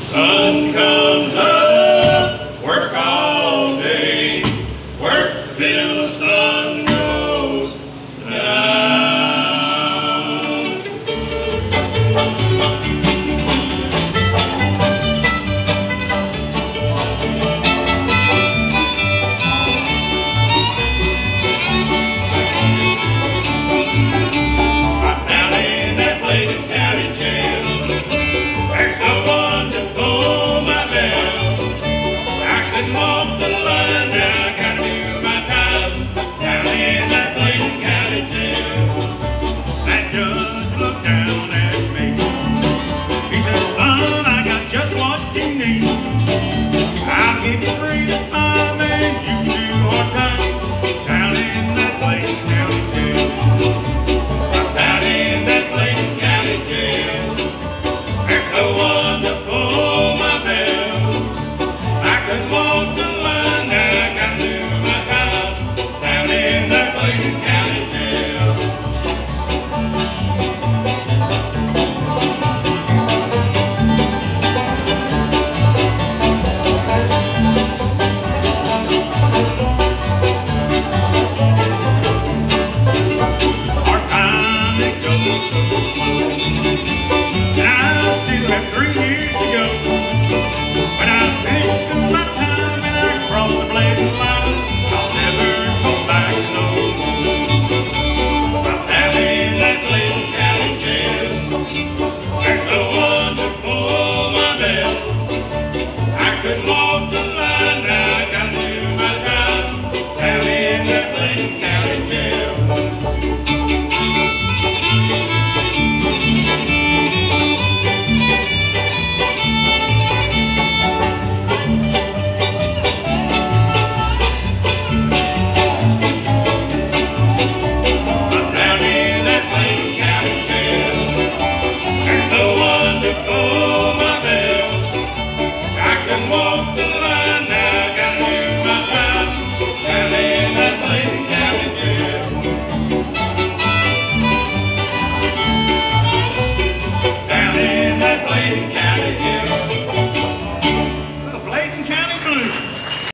Sun comes up, work all day, work till the sun goes down. I'm down in that Bladen County jail. There's no one to pull my bell. I couldn't walk the line, now I gotta do my time down in that Bladen County jail. That judge looked down at me. He said, son, I got just what you need. I'll give you 3 to 5 and you can do hard time down in that Bladen County jail. I'm down in that Bladen County jail. There's no one to